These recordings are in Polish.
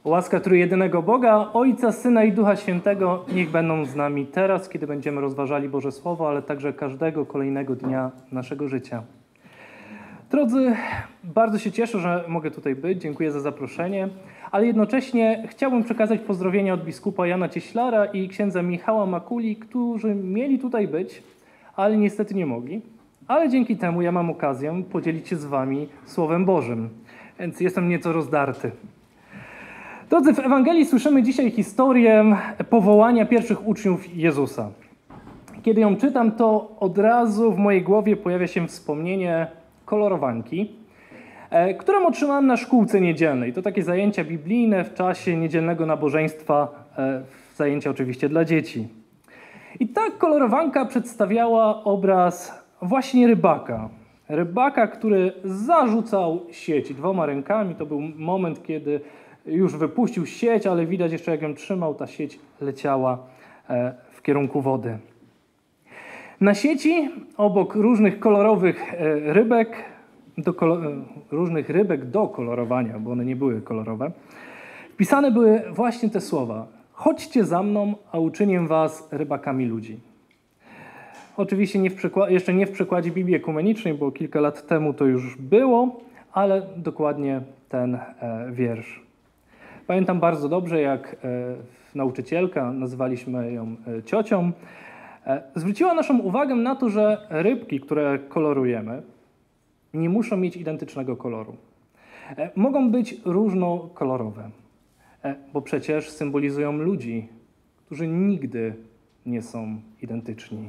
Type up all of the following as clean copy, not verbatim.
Łaska trójjedynego Boga, Ojca, Syna i Ducha Świętego niech będą z nami teraz, kiedy będziemy rozważali Boże Słowo, ale także każdego kolejnego dnia naszego życia. Drodzy, bardzo się cieszę, że mogę tutaj być. Dziękuję za zaproszenie, ale jednocześnie chciałbym przekazać pozdrowienia od biskupa Jana Cieślara i księdza Michała Makuli, którzy mieli tutaj być, ale niestety nie mogli. Ale dzięki temu ja mam okazję podzielić się z wami Słowem Bożym, więc jestem nieco rozdarty. Drodzy, w Ewangelii słyszymy dzisiaj historię powołania pierwszych uczniów Jezusa. Kiedy ją czytam, to od razu w mojej głowie pojawia się wspomnienie kolorowanki, którą otrzymałem na szkółce niedzielnej. To takie zajęcia biblijne w czasie niedzielnego nabożeństwa, zajęcia oczywiście dla dzieci. I ta kolorowanka przedstawiała obraz właśnie rybaka. Rybaka, który zarzucał sieć dwoma rękami. To był moment, kiedy już wypuścił sieć, ale widać jeszcze, jak ją trzymał, ta sieć leciała w kierunku wody. Na sieci, obok różnych kolorowych rybek, różnych rybek do kolorowania, bo one nie były kolorowe, wpisane były właśnie te słowa: chodźcie za mną, a uczynię was rybakami ludzi. Oczywiście jeszcze nie w przekładzie Biblii Ekumenicznej, bo kilka lat temu to już było, ale dokładnie ten wiersz. Pamiętam bardzo dobrze, jak nauczycielka, nazywaliśmy ją ciocią, zwróciła naszą uwagę na to, że rybki, które kolorujemy, nie muszą mieć identycznego koloru. Mogą być różnokolorowe, bo przecież symbolizują ludzi, którzy nigdy nie są identyczni.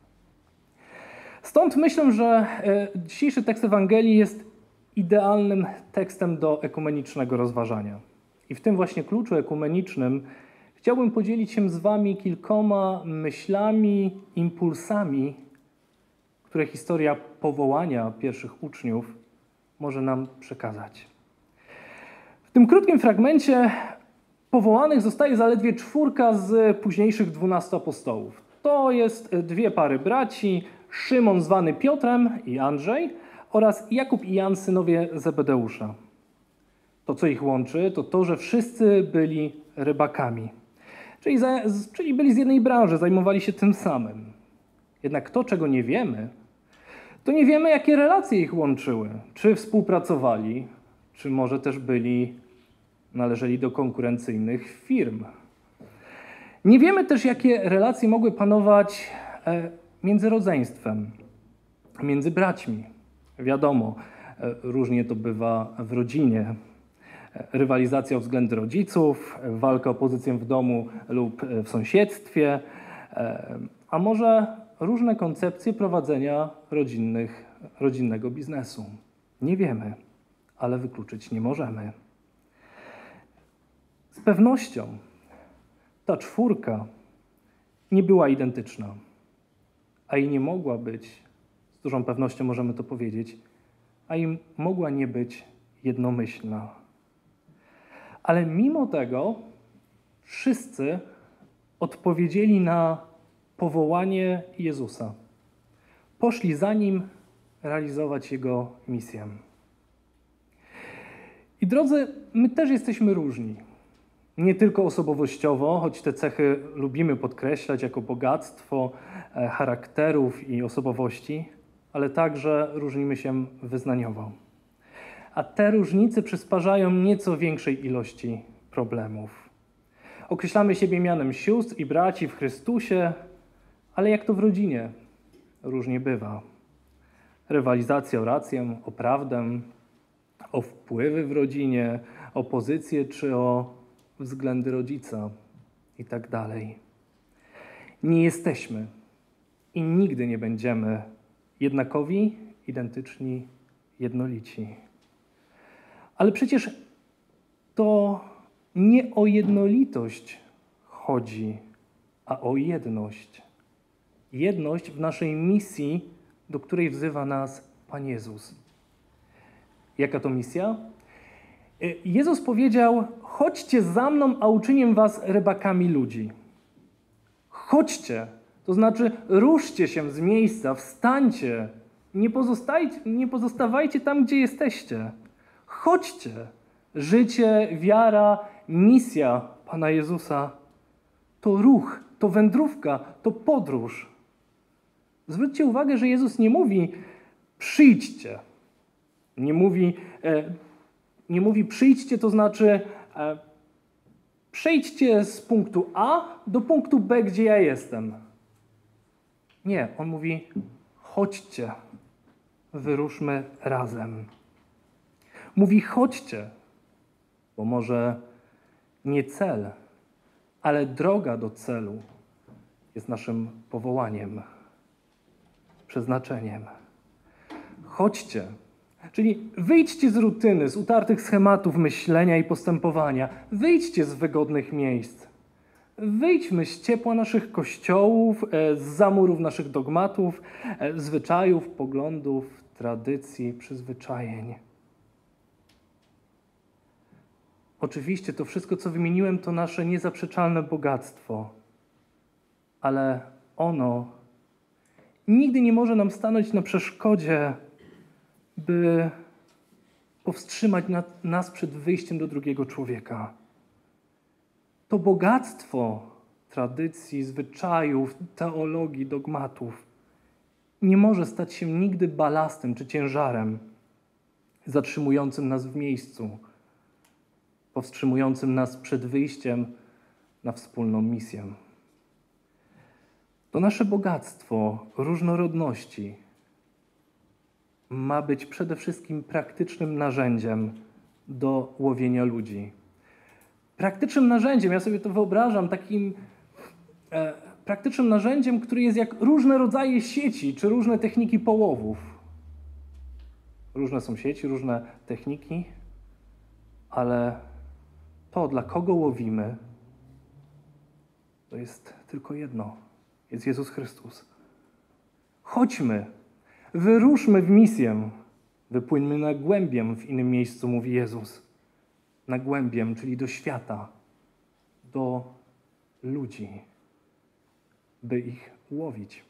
Stąd myślę, że dzisiejszy tekst Ewangelii jest idealnym tekstem do ekumenicznego rozważania. I w tym właśnie kluczu ekumenicznym chciałbym podzielić się z wami kilkoma myślami, impulsami, które historia powołania pierwszych uczniów może nam przekazać. W tym krótkim fragmencie powołanych zostaje zaledwie 4 z późniejszych 12 apostołów. To jest 2 pary braci, Szymon zwany Piotrem i Andrzej oraz Jakub i Jan, synowie Zebedeusza. To, co ich łączy, to to, że wszyscy byli rybakami. Czyli byli z jednej branży, zajmowali się tym samym. Jednak to, czego nie wiemy, to nie wiemy, jakie relacje ich łączyły. Czy współpracowali, czy może też należeli do konkurencyjnych firm. Nie wiemy też, jakie relacje mogły panować między rodzeństwem, między braćmi. Wiadomo, różnie to bywa w rodzinie. Rywalizacja o względy rodziców, walka o pozycję w domu lub w sąsiedztwie, a może różne koncepcje prowadzenia rodzinnego biznesu. Nie wiemy, ale wykluczyć nie możemy. Z pewnością ta 4 nie była identyczna, a i nie mogła być, z dużą pewnością możemy to powiedzieć, a i mogła nie być jednomyślna. Ale mimo tego wszyscy odpowiedzieli na powołanie Jezusa. Poszli za Nim realizować Jego misję. I drodzy, my też jesteśmy różni. Nie tylko osobowościowo, choć te cechy lubimy podkreślać jako bogactwo charakterów i osobowości, ale także różnimy się wyznaniowo. A te różnice przysparzają nieco większej ilości problemów. Określamy siebie mianem sióstr i braci w Chrystusie, ale jak to w rodzinie? Różnie bywa. Rywalizacja o rację, o prawdę, o wpływy w rodzinie, o pozycję czy o względy rodzica i tak dalej. Nie jesteśmy i nigdy nie będziemy jednakowi, identyczni, jednolici. Ale przecież to nie o jednolitość chodzi, a o jedność. Jedność w naszej misji, do której wzywa nas Pan Jezus. Jaka to misja? Jezus powiedział: chodźcie za mną, a uczynię was rybakami ludzi. Chodźcie, to znaczy ruszcie się z miejsca, wstańcie, nie pozostawajcie tam, gdzie jesteście. Chodźcie. Życie, wiara misja Pana Jezusa to ruch, to wędrówka, to podróż. Zwróćcie uwagę, że Jezus nie mówi przyjdźcie. Nie mówi przyjdźcie, to znaczy przejdźcie z punktu A do punktu B, gdzie ja jestem. Nie, on mówi chodźcie, wyruszmy razem. Mówi chodźcie, bo może nie cel, ale droga do celu jest naszym powołaniem, przeznaczeniem. Chodźcie, czyli wyjdźcie z rutyny, z utartych schematów myślenia i postępowania. Wyjdźcie z wygodnych miejsc. Wyjdźmy z ciepła naszych kościołów, z zamurów naszych dogmatów, zwyczajów, poglądów, tradycji, przyzwyczajeń. Oczywiście to wszystko, co wymieniłem, to nasze niezaprzeczalne bogactwo, ale ono nigdy nie może nam stanąć na przeszkodzie, by powstrzymać nas przed wyjściem do drugiego człowieka. To bogactwo tradycji, zwyczajów, teologii, dogmatów nie może stać się nigdy balastem czy ciężarem zatrzymującym nas w miejscu, powstrzymującym nas przed wyjściem na wspólną misję. To nasze bogactwo różnorodności ma być przede wszystkim praktycznym narzędziem do łowienia ludzi. Praktycznym narzędziem, ja sobie to wyobrażam, takim praktycznym narzędziem, który jest jak różne rodzaje sieci, czy różne techniki połowów. Różne są sieci, różne techniki, ale to, dla kogo łowimy, to jest tylko jedno. Jest Jezus Chrystus. Chodźmy, wyruszmy w misję, wypłyńmy na głębię, w innym miejscu mówi Jezus. Na głębię, czyli do świata, do ludzi, by ich łowić.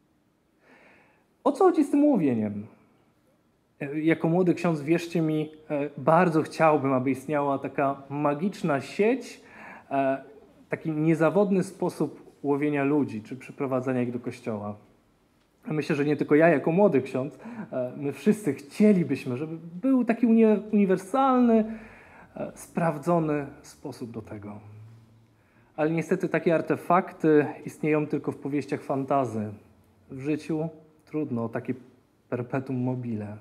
O co chodzi z tym łowieniem? Jako młody ksiądz, wierzcie mi, bardzo chciałbym, aby istniała taka magiczna sieć, taki niezawodny sposób łowienia ludzi, czy przyprowadzania ich do kościoła. Myślę, że nie tylko ja jako młody ksiądz, my wszyscy chcielibyśmy, żeby był taki uniwersalny, sprawdzony sposób do tego. Ale niestety takie artefakty istnieją tylko w powieściach fantasy. W życiu trudno o takie perpetuum mobile.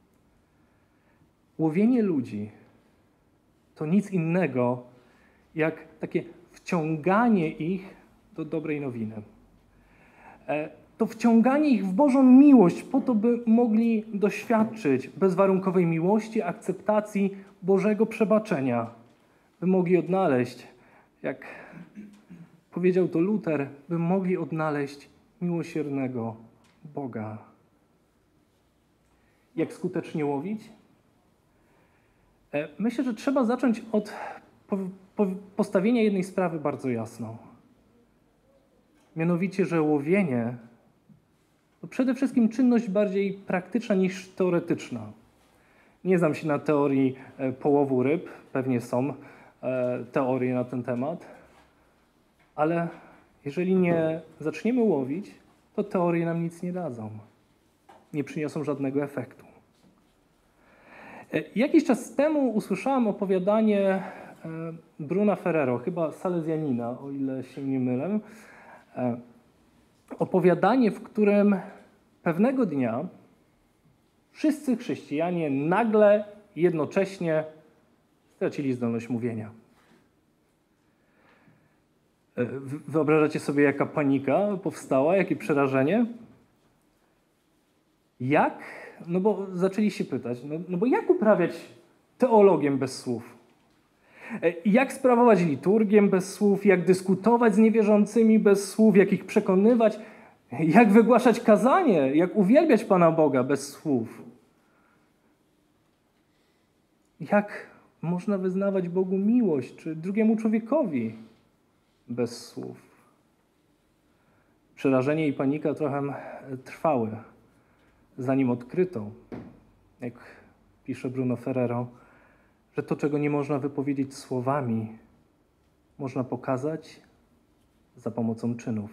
Łowienie ludzi to nic innego jak takie wciąganie ich do dobrej nowiny. To wciąganie ich w Bożą miłość po to, by mogli doświadczyć bezwarunkowej miłości, akceptacji Bożego przebaczenia. By mogli odnaleźć, jak powiedział to Luter, by mogli odnaleźć miłosiernego Boga. Jak skutecznie łowić? Myślę, że trzeba zacząć od postawienia jednej sprawy bardzo jasno. Mianowicie, że łowienie to przede wszystkim czynność bardziej praktyczna niż teoretyczna. Nie znam się na teorii połowu ryb, pewnie są teorie na ten temat, ale jeżeli nie zaczniemy łowić, to teorie nam nic nie dadzą. Nie przyniosą żadnego efektu. Jakiś czas temu usłyszałem opowiadanie Bruna Ferrero, chyba salezjanina, o ile się nie mylę. Opowiadanie, w którym pewnego dnia wszyscy chrześcijanie nagle, jednocześnie stracili zdolność mówienia. Wyobrażacie sobie, jaka panika powstała, jakie przerażenie? Jak? No bo zaczęli się pytać, no bo jak uprawiać teologię bez słów? Jak sprawować liturgię bez słów? Jak dyskutować z niewierzącymi bez słów? Jak ich przekonywać? Jak wygłaszać kazanie? Jak uwielbiać Pana Boga bez słów? Jak można wyznawać Bogu miłość czy drugiemu człowiekowi bez słów? Przerażenie i panika trochę trwały, zanim odkryto, jak pisze Bruno Ferrero, że to, czego nie można wypowiedzieć słowami, można pokazać za pomocą czynów.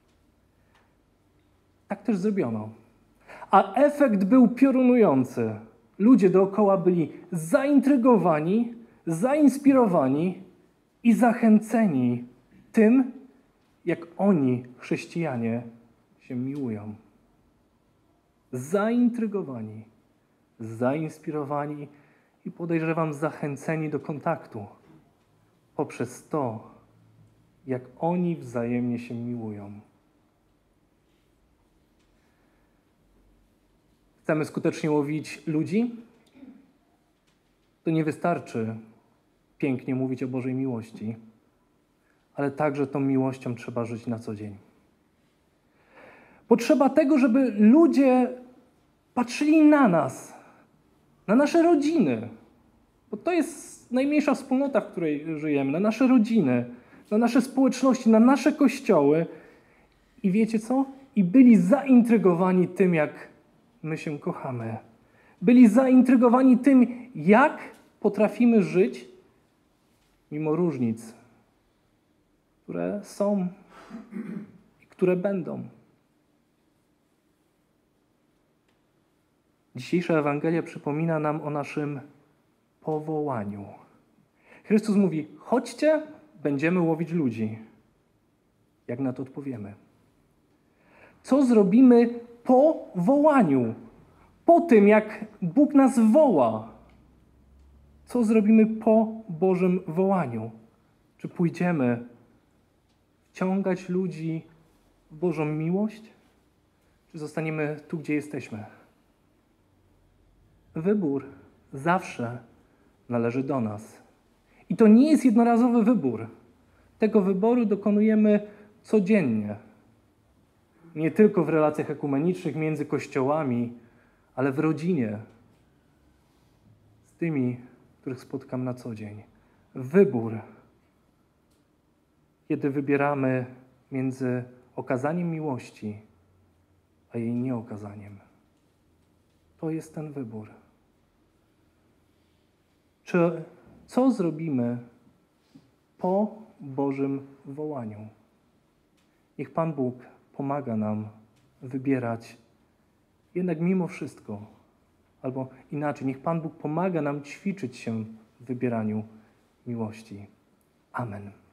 Tak też zrobiono. A efekt był piorunujący. Ludzie dookoła byli zaintrygowani, zainspirowani i zachęceni tym, jak oni, chrześcijanie, się miłują. Zaintrygowani, zainspirowani i podejrzewam zachęceni do kontaktu poprzez to, jak oni wzajemnie się miłują. Chcemy skutecznie łowić ludzi? To nie wystarczy pięknie mówić o Bożej miłości, ale także tą miłością trzeba żyć na co dzień. Potrzeba tego, żeby ludzie patrzyli na nas, na nasze rodziny, bo to jest najmniejsza wspólnota, w której żyjemy, na nasze rodziny, na nasze społeczności, na nasze kościoły i wiecie co? I byli zaintrygowani tym, jak my się kochamy. Byli zaintrygowani tym, jak potrafimy żyć mimo różnic, które są i które będą. Dzisiejsza Ewangelia przypomina nam o naszym powołaniu. Chrystus mówi: chodźcie, będziemy łowić ludzi. Jak na to odpowiemy? Co zrobimy po wołaniu? Po tym, jak Bóg nas woła? Co zrobimy po Bożym wołaniu? Czy pójdziemy wciągać ludzi w Bożą miłość? Czy zostaniemy tu, gdzie jesteśmy? Wybór zawsze należy do nas. I to nie jest jednorazowy wybór. Tego wyboru dokonujemy codziennie. Nie tylko w relacjach ekumenicznych między kościołami, ale w rodzinie. Z tymi, których spotkam na co dzień. Wybór, kiedy wybieramy między okazaniem miłości, a jej nieokazaniem. To jest ten wybór. Co zrobimy po Bożym wołaniu? Niech Pan Bóg pomaga nam wybierać jednak mimo wszystko, albo inaczej, niech Pan Bóg pomaga nam ćwiczyć się w wybieraniu miłości. Amen.